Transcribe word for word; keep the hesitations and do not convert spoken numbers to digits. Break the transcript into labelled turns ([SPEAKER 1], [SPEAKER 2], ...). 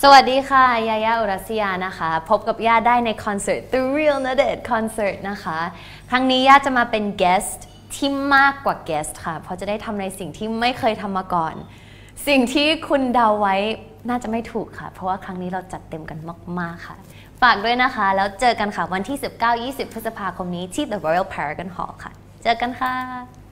[SPEAKER 1] สวัสดีค่ะยายาอุรัสยานะคะพบกับย่าได้ในคอนเสิร์ต The Real Nadette Concert นะคะครั้งนี้ย่าจะมาเป็น guest ที่มากกว่า guest ค่ะเพราะจะได้ทำในสิ่งที่ไม่เคยทำมาก่อนสิ่งที่คุณเดาไว้น่าจะไม่ถูกค่ะเพราะว่าครั้งนี้เราจัดเต็มกันมากๆค่ะฝากด้วยนะคะแล้วเจอกันค่ะวันที่ สิบเก้า ยี่สิบ พฤษภาคมนี้ที่ The Royal Paragon Hall ค่ะเจอกันค่ะ